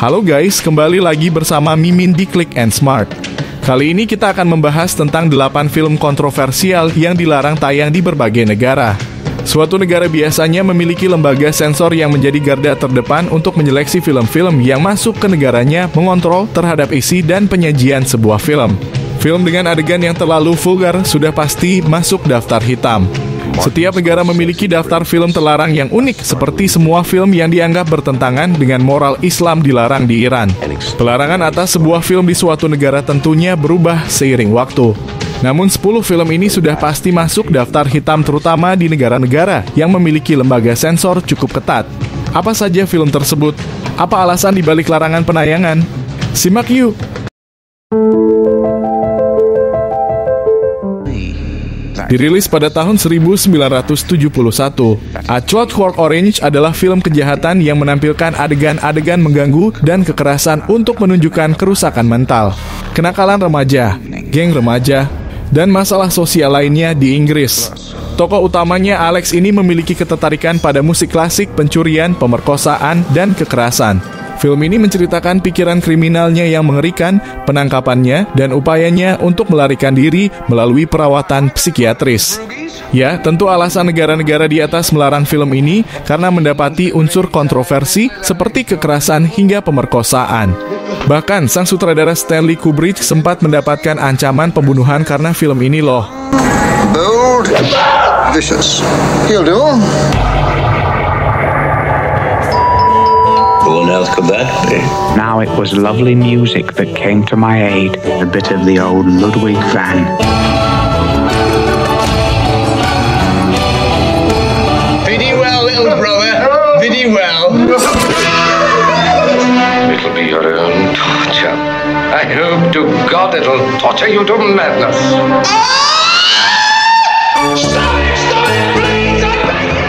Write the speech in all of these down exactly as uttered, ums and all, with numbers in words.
Halo guys, kembali lagi bersama Mimin di Click and Smart. Kali ini kita akan membahas tentang delapan film kontroversial yang dilarang tayang di berbagai negara. Suatu negara biasanya memiliki lembaga sensor yang menjadi garda terdepan untuk menyeleksi film-film yang masuk ke negaranya, mengontrol terhadap isi dan penyajian sebuah film. Film dengan adegan yang terlalu vulgar sudah pasti masuk daftar hitam. Setiap negara memiliki daftar film terlarang yang unik, seperti semua film yang dianggap bertentangan dengan moral Islam dilarang di Iran. Pelarangan atas sebuah film di suatu negara tentunya berubah seiring waktu. Namun sepuluh film ini sudah pasti masuk daftar hitam, terutama di negara-negara yang memiliki lembaga sensor cukup ketat. Apa saja film tersebut? Apa alasan dibalik larangan penayangan? Simak yuk! Dirilis pada tahun seribu sembilan ratus tujuh puluh satu, A Clockwork Orange adalah film kejahatan yang menampilkan adegan-adegan mengganggu dan kekerasan untuk menunjukkan kerusakan mental, kenakalan remaja, geng remaja, dan masalah sosial lainnya di Inggris. Tokoh utamanya Alex ini memiliki ketertarikan pada musik klasik, pencurian, pemerkosaan, dan kekerasan. Film ini menceritakan pikiran kriminalnya yang mengerikan, penangkapannya, dan upayanya untuk melarikan diri melalui perawatan psikiatris. Ya, tentu alasan negara-negara di atas melarang film ini karena mendapati unsur kontroversi seperti kekerasan hingga pemerkosaan. Bahkan, sang sutradara Stanley Kubrick sempat mendapatkan ancaman pembunuhan karena film ini loh. Bold, vicious. He'll do. What else could that be? Now it was lovely music that came to my aid, a bit of the old Ludwig van. Pretty well, little brother. Pretty well. It'll be your own torture. I hope to God it'll torture you to madness. Stop it! Stop it, please! I beg you!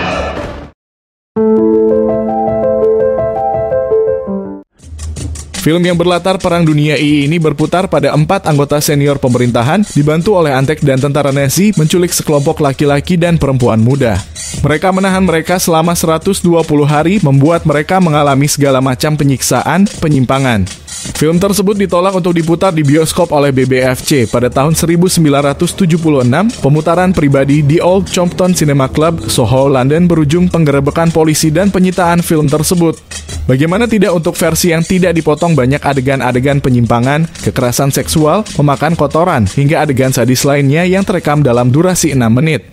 Film yang berlatar Perang Dunia I ini berputar pada empat anggota senior pemerintahan dibantu oleh Antek dan tentara Nazi menculik sekelompok laki-laki dan perempuan muda. Mereka menahan mereka selama seratus dua puluh hari, membuat mereka mengalami segala macam penyiksaan, penyimpangan. Film tersebut ditolak untuk diputar di bioskop oleh B B F C pada tahun seribu sembilan ratus tujuh puluh enam. Pemutaran pribadi di Old Compton Cinema Club, Soho, London berujung penggerebekan polisi dan penyitaan film tersebut. Bagaimana tidak untuk versi yang tidak dipotong banyak adegan-adegan penyimpangan, kekerasan seksual, memakan kotoran, hingga adegan sadis lainnya yang terekam dalam durasi enam menit.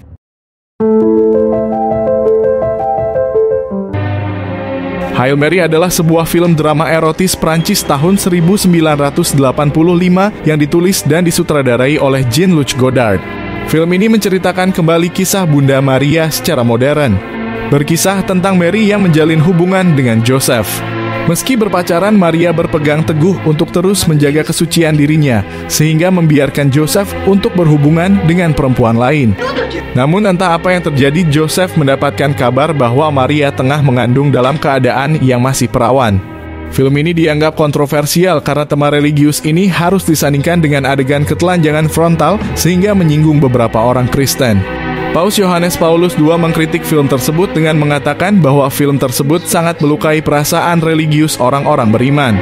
Hail Mary adalah sebuah film drama erotis Prancis tahun seribu sembilan ratus delapan puluh lima yang ditulis dan disutradarai oleh Jean-Luc Godard. Film ini menceritakan kembali kisah Bunda Maria secara modern. Berkisah tentang Mary yang menjalin hubungan dengan Joseph. Meski berpacaran, Maria berpegang teguh untuk terus menjaga kesucian dirinya, sehingga membiarkan Joseph untuk berhubungan dengan perempuan lain. Namun entah apa yang terjadi, Joseph mendapatkan kabar bahwa Maria tengah mengandung dalam keadaan yang masih perawan. Film ini dianggap kontroversial karena tema religius ini harus disandingkan dengan adegan ketelanjangan frontal sehingga menyinggung beberapa orang Kristen. Paus Yohanes Paulus kedua mengkritik film tersebut dengan mengatakan bahwa film tersebut sangat melukai perasaan religius orang-orang beriman.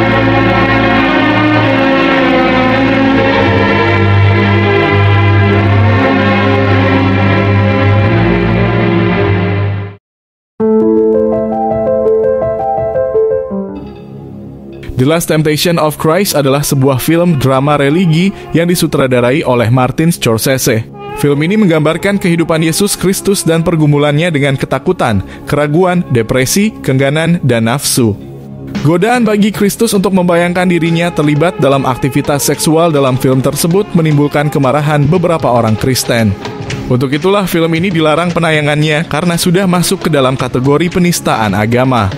The Last Temptation of Christ adalah sebuah film drama religi yang disutradarai oleh Martin Scorsese. Film ini menggambarkan kehidupan Yesus Kristus dan pergumulannya dengan ketakutan, keraguan, depresi, keengganan, dan nafsu. Godaan bagi Kristus untuk membayangkan dirinya terlibat dalam aktivitas seksual dalam film tersebut menimbulkan kemarahan beberapa orang Kristen. Untuk itulah film ini dilarang penayangannya karena sudah masuk ke dalam kategori penistaan agama.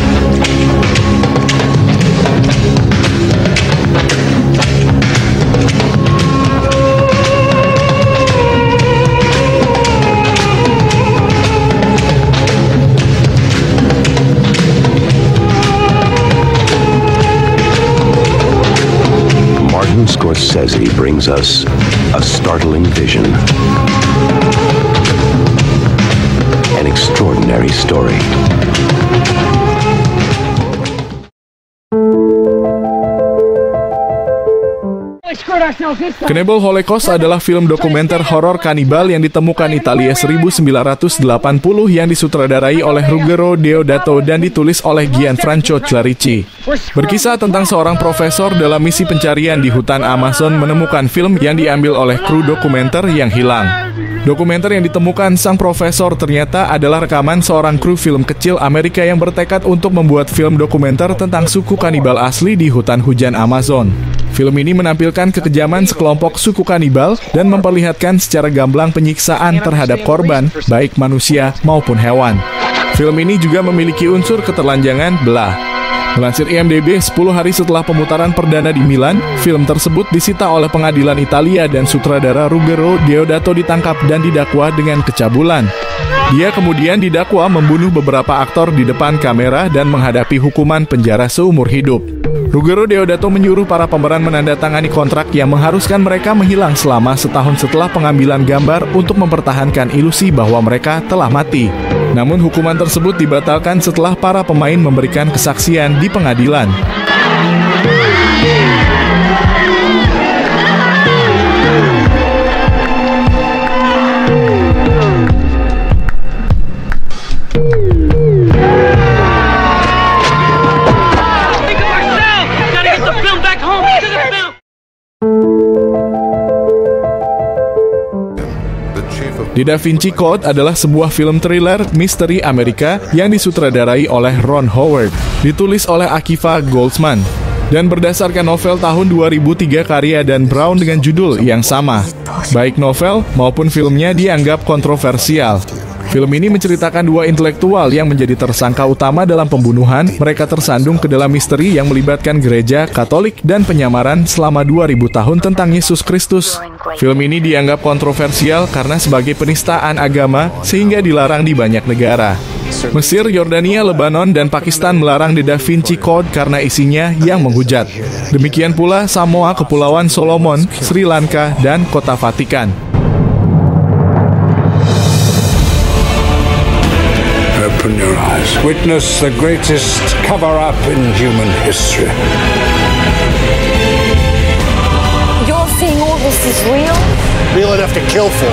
Scorsese brings us a startling vision, an extraordinary story. Cannibal Holocaust adalah film dokumenter horor kanibal yang ditemukan Italia seribu sembilan ratus delapan puluh yang disutradarai oleh Ruggero Deodato dan ditulis oleh Gianfranco Clarici. Berkisah tentang seorang profesor dalam misi pencarian di hutan Amazon menemukan film yang diambil oleh kru dokumenter yang hilang. Dokumenter yang ditemukan sang profesor ternyata adalah rekaman seorang kru film kecil Amerika yang bertekad untuk membuat film dokumenter tentang suku kanibal asli di hutan hujan Amazon. Film ini menampilkan kekejaman sekelompok suku kanibal dan memperlihatkan secara gamblang penyiksaan terhadap korban, baik manusia maupun hewan. Film ini juga memiliki unsur keterlanjangan belah. Melansir I M D B, sepuluh hari setelah pemutaran perdana di Milan, film tersebut disita oleh pengadilan Italia dan sutradara Ruggero Deodato ditangkap dan didakwa dengan kecabulan. Dia kemudian didakwa membunuh beberapa aktor di depan kamera dan menghadapi hukuman penjara seumur hidup. Ruggero Deodato menyuruh para pemeran menandatangani kontrak yang mengharuskan mereka menghilang selama setahun setelah pengambilan gambar untuk mempertahankan ilusi bahwa mereka telah mati. Namun hukuman tersebut dibatalkan setelah para pemain memberikan kesaksian di pengadilan. The Da Vinci Code adalah sebuah film thriller misteri Amerika yang disutradarai oleh Ron Howard, ditulis oleh Akiva Goldsman, dan berdasarkan novel tahun dua ribu tiga karya Dan Brown dengan judul yang sama. Baik novel maupun filmnya dianggap kontroversial. Film ini menceritakan dua intelektual yang menjadi tersangka utama dalam pembunuhan. Mereka tersandung ke dalam misteri yang melibatkan gereja, Katolik, dan penyamaran selama dua ribu tahun tentang Yesus Kristus. Film ini dianggap kontroversial karena sebagai penistaan agama sehingga dilarang di banyak negara. Mesir, Yordania, Lebanon, dan Pakistan melarang The Da Vinci Code karena isinya yang menghujat. Demikian pula Samoa, Kepulauan Solomon, Sri Lanka, dan Kota Vatikan. Open your eyes. Witness the greatest cover-up in human history. You're saying all this is real? Real enough to kill for.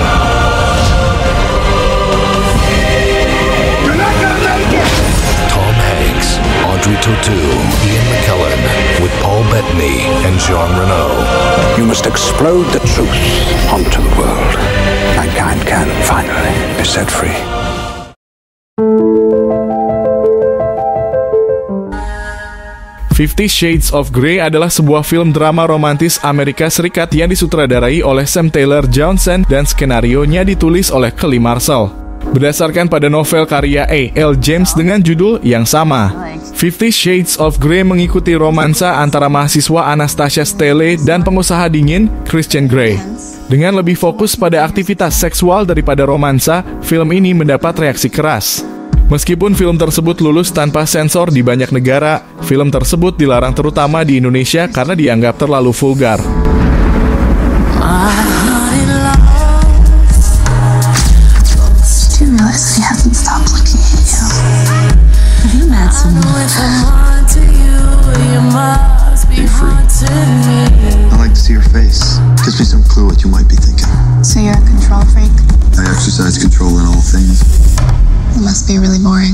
You're not gonna make it! Tom Hanks, Audrey Tautou, Ian McKellen, with Paul Bettany and Jean Reno. You must explode the truth onto the world. Mankind can finally be set free. Fifty Shades of Grey adalah sebuah film drama romantis Amerika Serikat yang disutradarai oleh Sam Taylor Johnson dan skenarionya ditulis oleh Kelly Marshall. Berdasarkan pada novel karya A L James dengan judul yang sama. Fifty Shades of Grey mengikuti romansa antara mahasiswa Anastasia Steele dan pengusaha dingin Christian Grey. Dengan lebih fokus pada aktivitas seksual daripada romansa, film ini mendapat reaksi keras. Meskipun film tersebut lulus tanpa sensor di banyak negara, film tersebut dilarang terutama di Indonesia karena dianggap terlalu vulgar. I like to see your face. Gives me some clue what you might be thinking. So you're a control freak? I exercise control in all things. It must be really boring.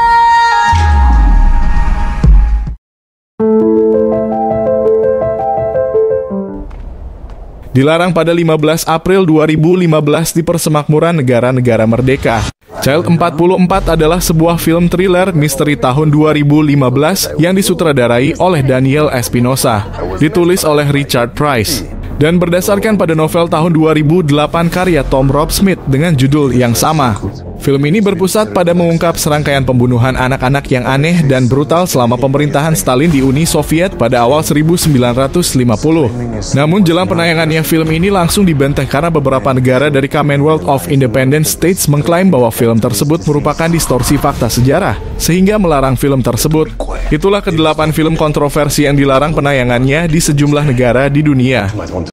Dilarang pada lima belas April dua ribu lima belas di Persemakmuran Negara-Negara Merdeka. Child empat puluh empat adalah sebuah film thriller misteri tahun dua ribu lima belas yang disutradarai oleh Daniel Espinosa, ditulis oleh Richard Price, dan berdasarkan pada novel tahun dua ribu delapan karya Tom Rob Smith dengan judul yang sama. Film ini berpusat pada mengungkap serangkaian pembunuhan anak-anak yang aneh dan brutal selama pemerintahan Stalin di Uni Soviet pada awal seribu sembilan ratus lima puluh. Namun jelang penayangannya film ini langsung dibenteng karena beberapa negara dari Commonwealth of Independent States mengklaim bahwa film tersebut merupakan distorsi fakta sejarah, sehingga melarang film tersebut. Itulah kedelapan film kontroversi yang dilarang penayangannya di sejumlah negara di dunia.